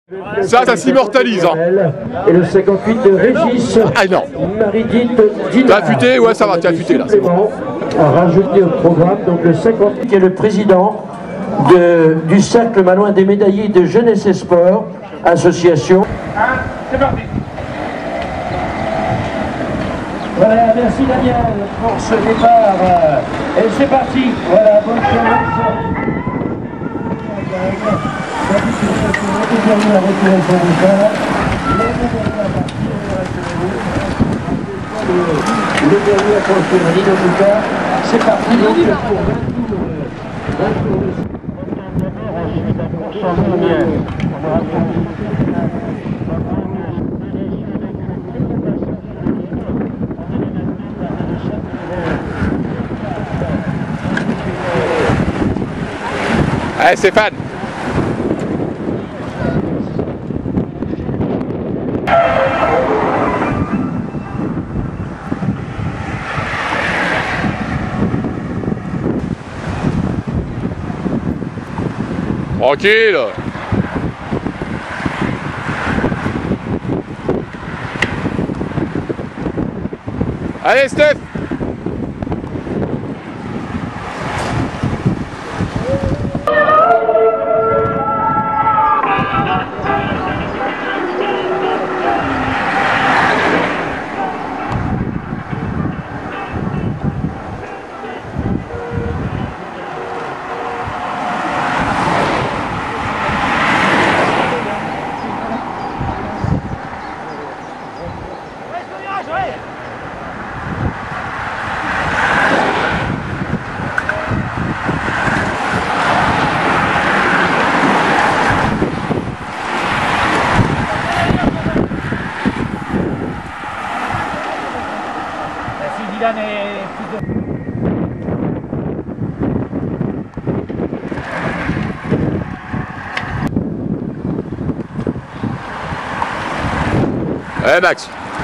Ça s'immortalise. Hein. Et le 58 de Régis. Ah non. Marie-Dite T'as Dinard. affûté? Ouais, ça va, t'as affûté là. À rajouter au programme, donc le 58 qui est le président du Cercle Malouin des médaillés de jeunesse et sport, association. C'est parti. Voilà, merci Daniel pour ce départ. Et c'est parti. Voilà, bonne chance. Le dernier approche de Marine, en tout cas, c'est parti donc pour 20 Allez Stéphane. Tranquille. Allez Steph. Allez Max.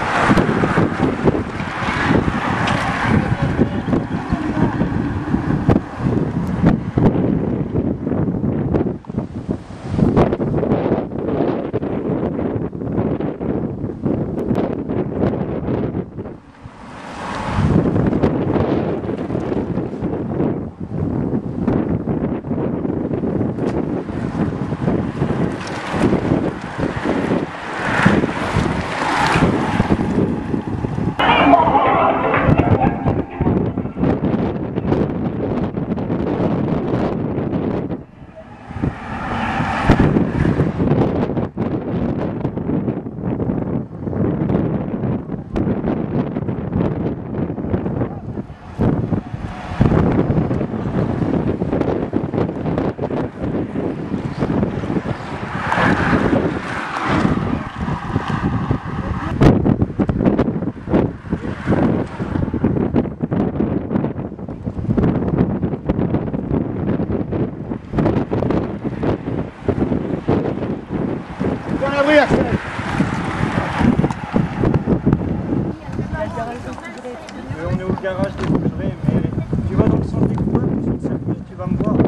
On est au garage des Bougerets, mais tu vas dans le centre des couples, sur le circuit, tu vas me voir.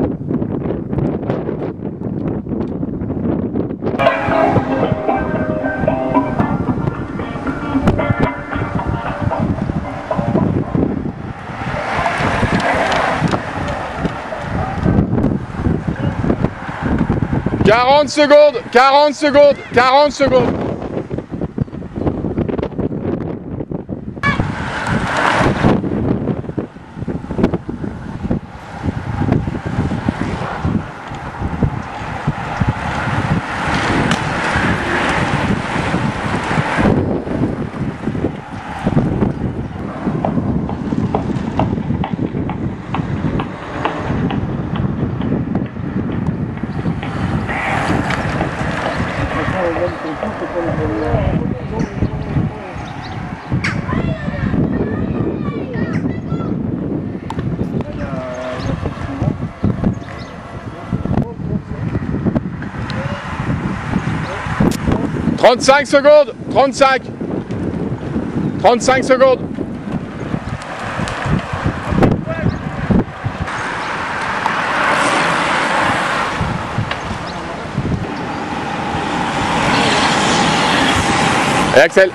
« 40 secondes, 40 secondes, 40 secondes. « 35 secondes, 35 secondes. Et Axel.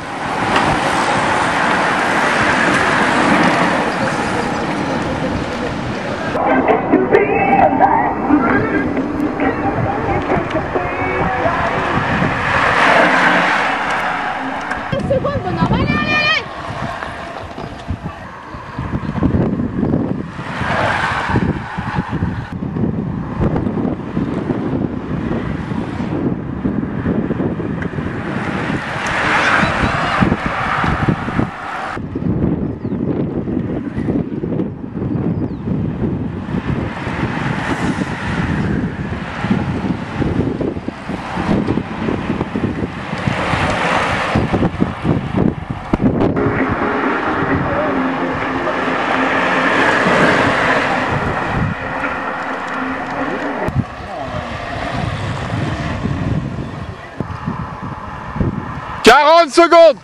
« 40 secondes,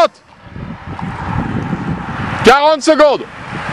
40 secondes.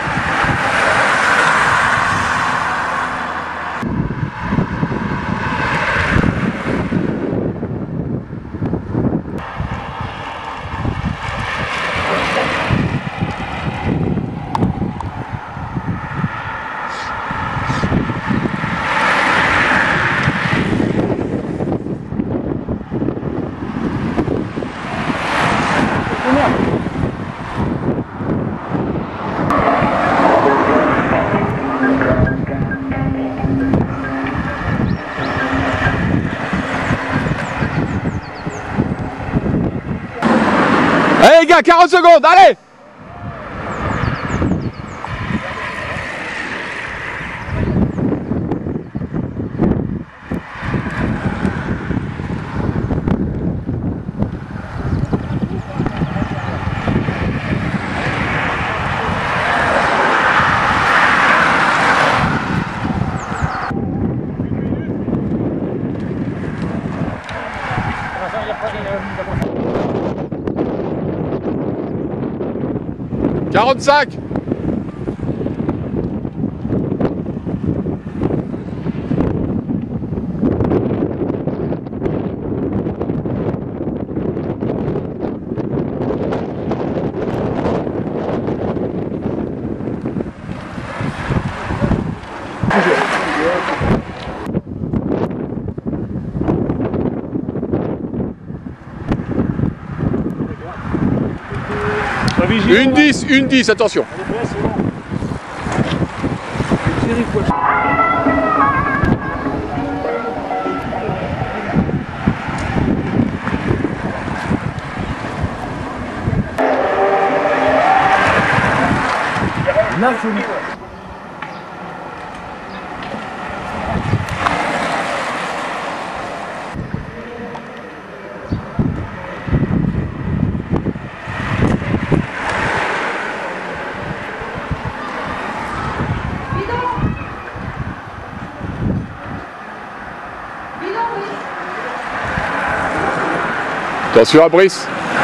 Allez les gars, 40 secondes, allez! « 45 » Une 10, attention. Attention à Brice.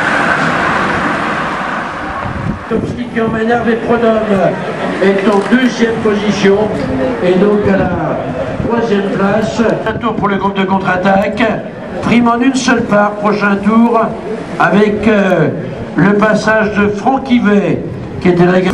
Topski qui emmène Hervé Prodhomme est en deuxième position et donc à la troisième place. Un tour pour le groupe de contre-attaque. Prime en une seule part, prochain tour avec le passage de Franck Yvet qui était là.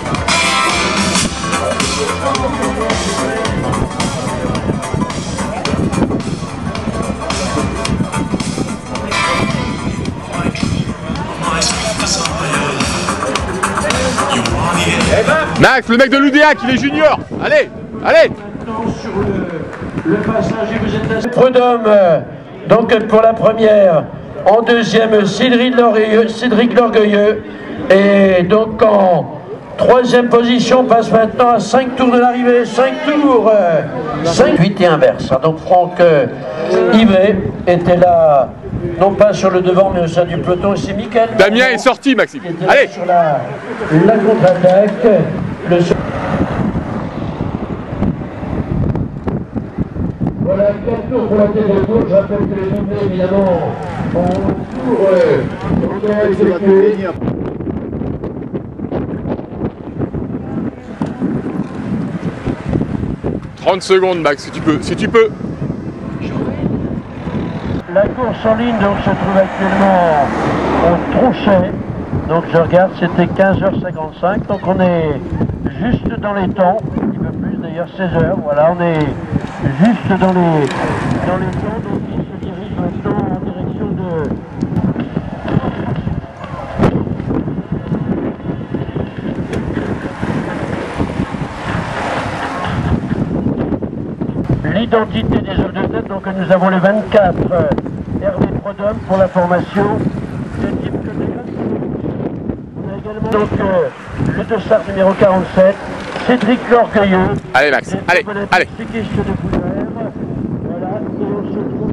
Max, le mec de l'Oudéac, il est junior. Allez, allez. Sur le passage, et vous êtes là. Prodhomme, donc pour la première. En deuxième, Cédric Lorgueilleux. Et donc en troisième position, on passe maintenant à 5 tours de l'arrivée. 5 tours. 8 et inverse. Donc Franck Yvet était là, non pas sur le devant, mais au sein du peloton. Et c'est Mickaël Damien est sorti, Maxime. Allez. Sur la contre-attaque. Voilà, 4 tours pour la tête de tour. Je rappelle que les doublés, évidemment, en tour effectué. 30 secondes, Max, si tu peux. Si tu peux. La course en ligne donc se trouve actuellement au Tronchet. Donc je regarde, c'était 15h55, donc on est juste dans les temps, un petit peu plus d'ailleurs, 16h, voilà, on est juste dans les temps, donc il se dirige maintenant en direction de l'identité des hommes de tête. Donc nous avons le 24 Hervé Prodhomme pour la formation de type que on a également donc le dossard numéro 47, Cédric Lorgueilleux. Allez Max, allez, allez. Cycliste de Fougères. Voilà, et on se trouve.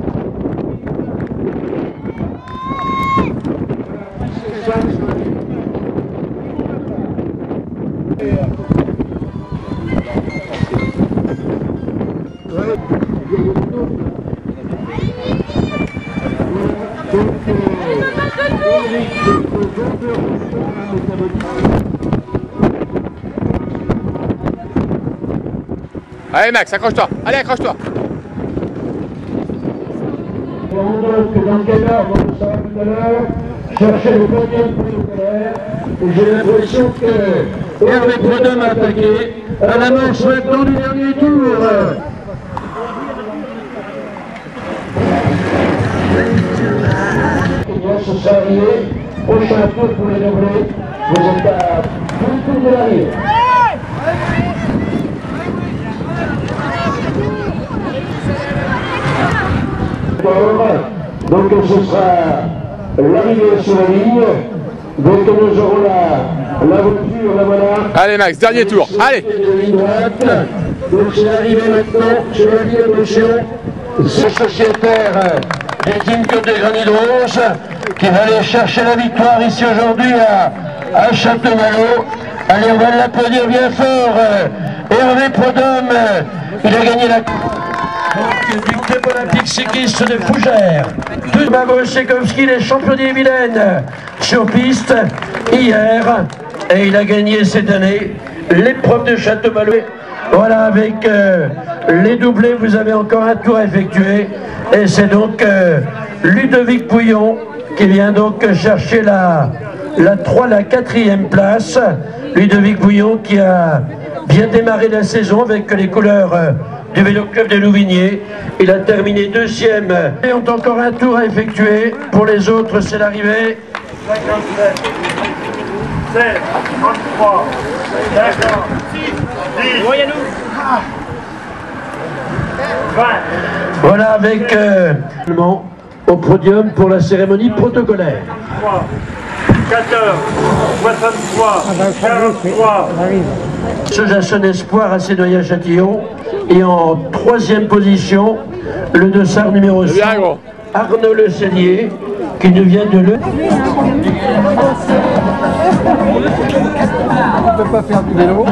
Allez Max, accroche-toi, allez accroche-toi. Donc dans quel ordre on sera tout à l'heure, chercher le podium protocolaire, et j'ai l'impression que Hervé Prodhomme a attaqué à la manche maintenant du dernier tour. Ce sera arrivé, prochain tour pour les doublés, vous êtes à tout tour de l'arrivée. Donc ce sera l'arrivée sur la ligne. Donc nous aurons la voiture, la voilà. Allez Max, dernier tour, allez. Donc c'est l'arrivée maintenant sur la ligne de motion. Ce sociétaire des Team Côte des Granit Rose qui va aller chercher la victoire ici aujourd'hui à Château-Malo. Allez, on va l'applaudir bien fort. Hervé Prodhomme, il a gagné la donc, du club olympique cycliste de Fougères. Bavo Sekowski, les champions d'Ille-et-Vilaine sur piste hier. Et il a gagné cette année l'épreuve de Château-Malo. Voilà, avec les doublés, vous avez encore un tour à effectuer. Et c'est donc Ludovic Pouillon qui vient donc chercher la 4e place. Ludovic Pouillon qui a bien démarré la saison avec les couleurs du Vélo Club de Louvigné. Il a terminé 2e. Et ont encore un tour à effectuer. Pour les autres, c'est l'arrivée. 57, 16, 33, d'accord, 10, 20. Voilà avec au podium pour la cérémonie protocolaire. 14, 63, 43. Sojasson Espoir à Sénoya-Châtillon. Et en 3e position, le dossard numéro 6, Arnaud Le Cellier, qui nous vient de Le. On ne peut pas faire du vélo.